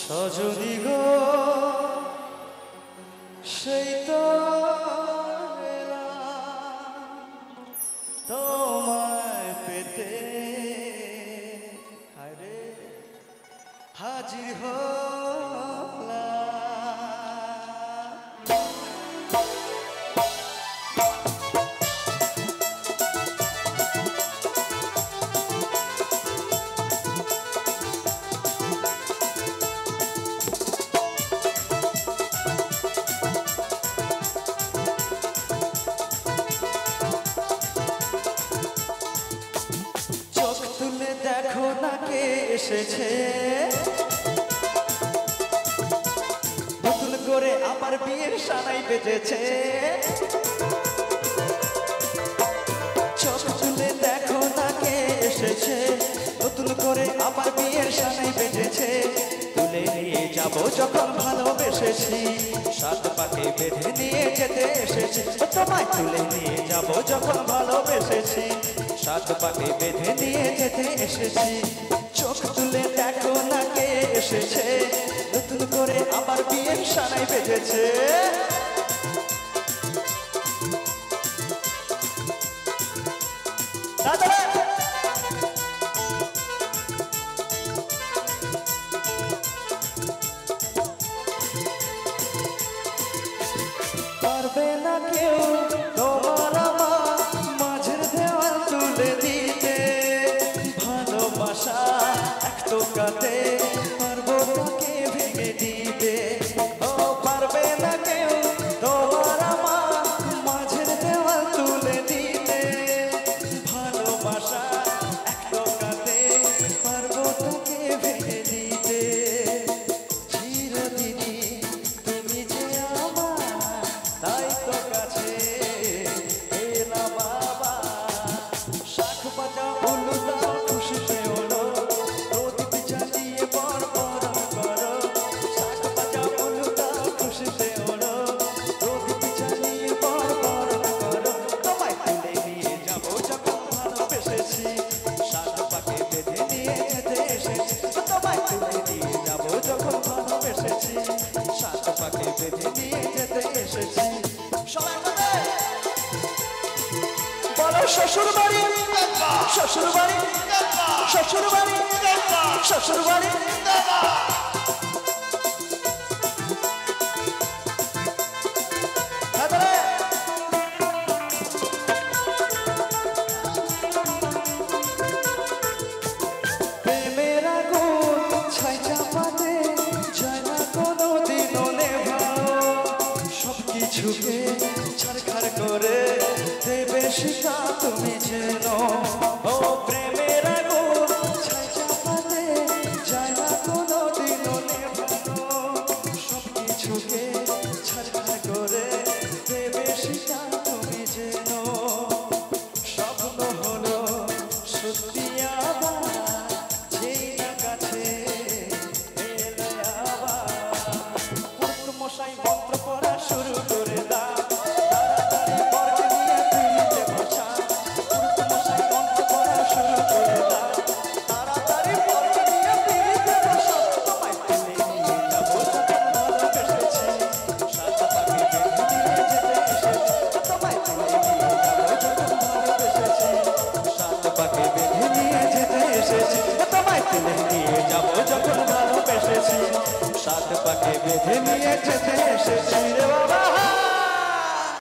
সজনী গো সেই তো তোমায় পেতে আরে হাজির হলাম। তুলে দেখো না কে এসেছে নতুন করে আবার বিয়ের সানাই বেজেছে। চোখ তুলে দেখো না কে এসেছে নতুন করে আবার বিয়ের সানাই বেজেছে। তুলে নিয়ে যাব যখন ভালোবেসেছি সাত পাকে বেঁধে নিয়ে যেতে এসেছি। তোমায় তুলে নিয়ে যাব যখন ভালোবেসেছি সাত পাকে বেঁধে নিয়ে যেতে এসেছি। চোখ তুলে দেখো না কে এসেছে নতুন করে আবার বিয়ের সানাই বেজেছে। পারবে না কেউ তোমার আমার মাঝের দেওয়াল তুলে দিতে। ভালোবাসা এক টোকাতে পারবো তাকে ভেঙে দিতে। ও পারবে না কেউ তোমার আমার মাঝের দেওয়াল তুলে দিতে। ভালোবাসা এক টোকাতে পারবো তাকে ভেঙে দিতে। চিরদিনই তুমি যে আমার তাই তো কাছে এলাম বাবা। শাখ বাজা উলু দাও খুশিতে ওলো প্রদীপ জ্বালিয়ে বরবরণ করো। শাখ বাজা উলু দাও খুশিতে ওলো প্রদীপ জ্বালিয়ে বরবরণ করো। তোমায় তুলে নিয়ে যাব যখন ভালোবেসেছি সাত পাকে বেঁধে নিয়ে যেতে এসেছি। তোমায় তুলে নিয়ে যাব যখন ভালোবেসেছি সাত পাকে বেঁধে নিয়ে যেতে এসেছি। সবাই বলো শ্বশুর বাড়ি শ্বশুর বাড়ি শ্বশুর বাড়ি শ্বশুর বাড়ি। প্রেমের আগুন ছাই চাপাতে যায় না কোনো দিনও নেভানো। সবকিছুকে ছাড়খাড় করে দেবে শিখা তুমি যেন। ও প্রেমের আগুন ছাই চাপাতে যায় না কোনো দিনও নেভানো। সবকিছুকে ছাড়খাড় করে দেবে শিখা তুমি যেন। স্বপ্ন হলো সত্যি আবার যেই না কাছে এলে আবার। মশাই মন্ত্র পড়া শুরু করে দাও তাড়াতাড়ি বরকে নিয়ে তুলিতে বসা। মশাই মন্ত্র পড়া শুরু করে দাও তাড়াতাড়ি বরকে নিয়ে তুলিতে বসা। তোমায় তুলে নিয়ে যাব যখন ভালোবেসেছি সাত পাকে বেঁধে নিয়ে যেতে এসেছি। তোমায় তুলে নিয়ে যাব যখন ভালোবেসেছি সাত পাকে বেঁধে নিয়ে যেতে এসেছি। তোমায় তুলে নিয়ে যাব যখন ভালোবেসেছি সাত পাকে বেঁধে নিয়ে যেতে এসেছি রে।